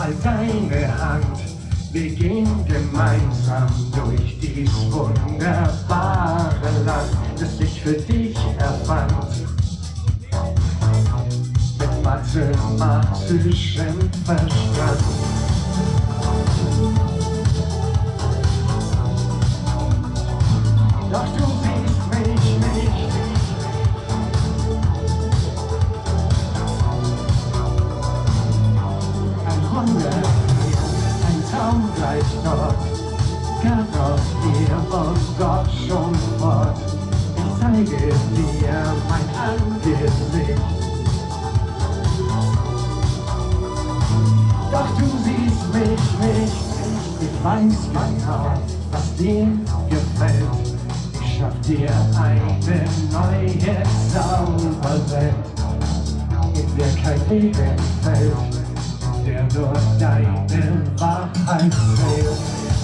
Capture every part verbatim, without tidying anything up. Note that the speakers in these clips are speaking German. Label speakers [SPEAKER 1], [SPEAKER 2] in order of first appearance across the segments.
[SPEAKER 1] halt deine Hand. Wir gehen gemeinsam durch dies wunderbare Land, das ich für dich erfand. Mit mathematischem Verstand. Doch du siehst mich nicht. Ein Wunder hier, ein Traum gleich dort, gar noch hier und dort schon fort. Ich zeige dir mein Angesicht. Doch du siehst mich nicht. Ich weiß genau, was dir gefällt. Ich schaff dir eine neue Zauberwelt, in der kein Leben fällt, der nur deine Wahrheit zählt.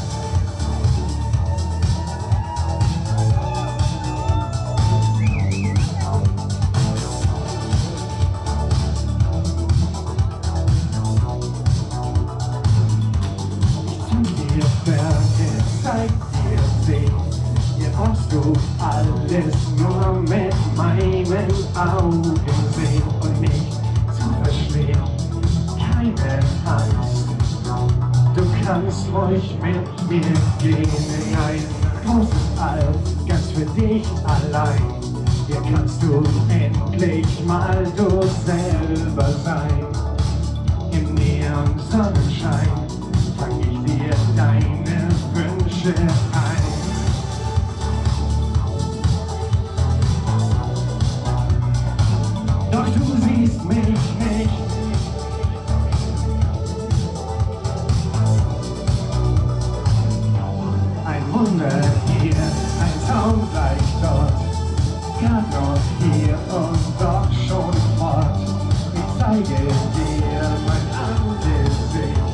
[SPEAKER 1] Ich zeig dir Berge, zeig dir See. Hier brauchst du alles nur mit meinen Augen sehen und nicht zu verstehen. Keine Angst, du kannst ruhig mit mir gehen in ein großes All, ganz für dich allein. Hier kannst du endlich mal du selber sein. Im Neon-Sonnenschein fang ich dir deine Wünsche ein. Doch du siehst mich nicht. Ein Wunder hier, ein Traum gleich dort, gar noch hier und doch schon fort. Ich zeige dir mein Angesicht.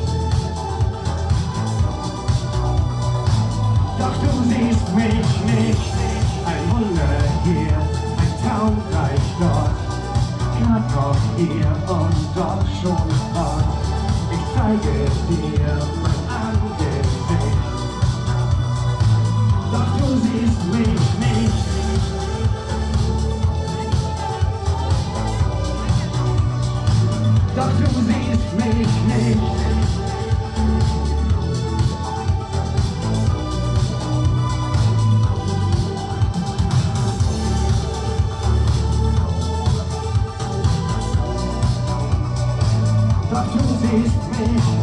[SPEAKER 1] Doch du siehst mich nicht. Ein Wunder hier, ein Traum gleich dort, gar noch hier und doch schon fort. Ich zeige dir mein Angesicht. Doch du siehst mich nicht. Doch du siehst mich nicht. Doch du siehst mich.